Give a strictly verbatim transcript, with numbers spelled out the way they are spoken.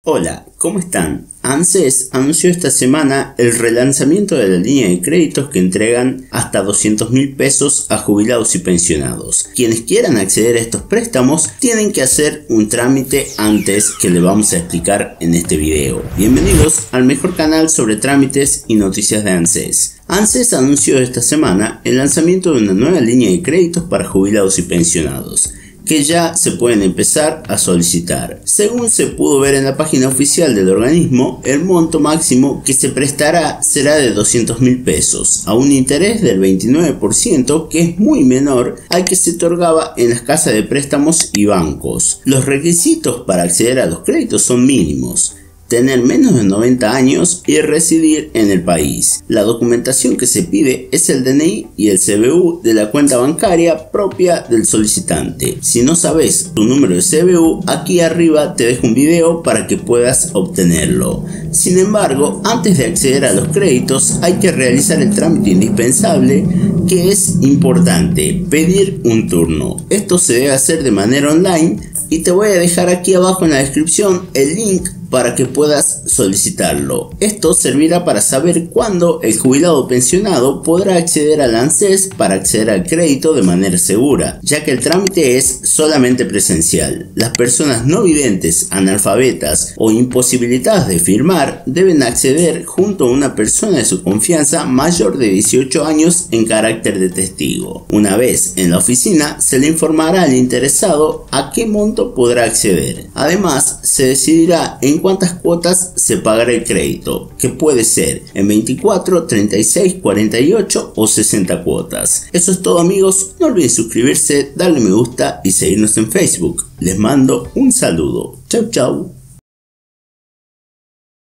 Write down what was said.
Hola, ¿cómo están? ANSES anunció esta semana el relanzamiento de la línea de créditos que entregan hasta doscientos mil pesos a jubilados y pensionados. Quienes quieran acceder a estos préstamos tienen que hacer un trámite antes que le vamos a explicar en este video. Bienvenidos al mejor canal sobre trámites y noticias de ANSES. ANSES anunció esta semana el lanzamiento de una nueva línea de créditos para jubilados y pensionados, que ya se pueden empezar a solicitar. Según se pudo ver en la página oficial del organismo, el monto máximo que se prestará será de doscientos mil pesos, a un interés del veintinueve por ciento, que es muy menor al que se otorgaba en las casas de préstamos y bancos. Los requisitos para acceder a los créditos son mínimos: tener menos de noventa años y residir en el país. La documentación que se pide es el D N I y el C B U de la cuenta bancaria propia del solicitante. Si no sabes tu número de C B U, aquí arriba te dejo un video para que puedas obtenerlo. Sin embargo, antes de acceder a los créditos hay que realizar el trámite indispensable, que es importante: pedir un turno. Esto se debe hacer de manera online y te voy a dejar aquí abajo en la descripción el link para que puedas solicitarlo. Esto servirá para saber cuándo el jubilado o pensionado podrá acceder al ANSES para acceder al crédito de manera segura, ya que el trámite es solamente presencial. Las personas no videntes, analfabetas o imposibilitadas de firmar deben acceder junto a una persona de su confianza mayor de dieciocho años en carácter de testigo. Una vez en la oficina se le informará al interesado a qué monto podrá acceder. Además, se decidirá en cuántas cuotas se pagará el crédito, que puede ser en veinticuatro, treinta y seis, cuarenta y ocho o sesenta cuotas. Eso es todo, amigos. No olviden suscribirse, darle me gusta y seguirnos en Facebook. Les mando un saludo. Chau chau.